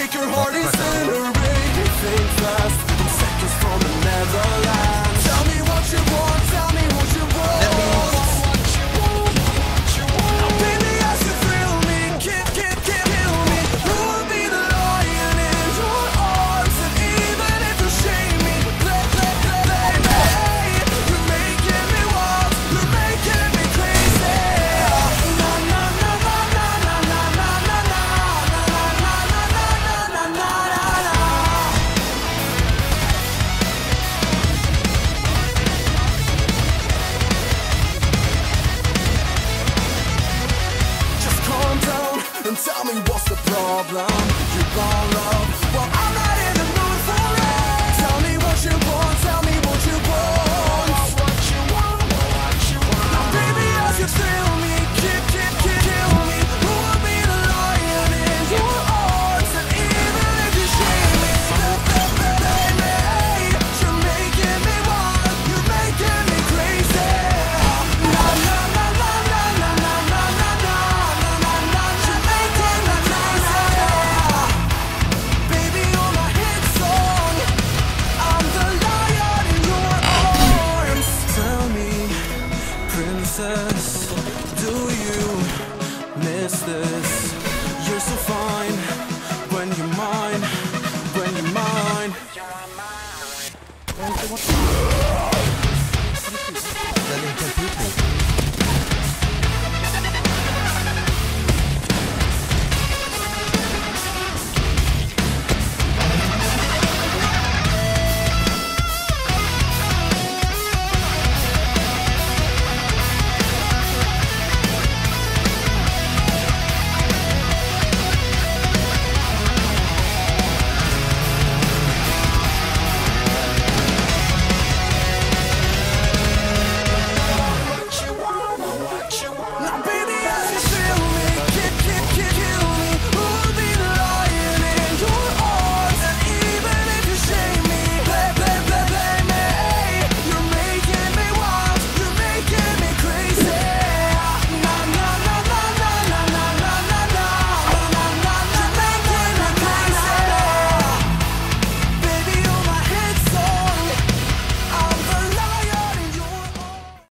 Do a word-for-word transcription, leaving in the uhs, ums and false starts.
break your heart, incinerate you, think fast. I'm seconds from the Netherlands. Tell me what you want, tell me what you want. Let me tell me what's the problem. You want love? Well, I'm not in the mood for it. Tell me what you want, tell me what you want. What you want, what you want. Now baby, as you thrill me, kill, kill, kill, kill me. Who will be the lion in your arms? And even if you shame me, baby, you're making me wild, you're making me crazy. Na na na na na na na na na na. Do you miss this? You're so fine when you're mine, when you're mine. Den är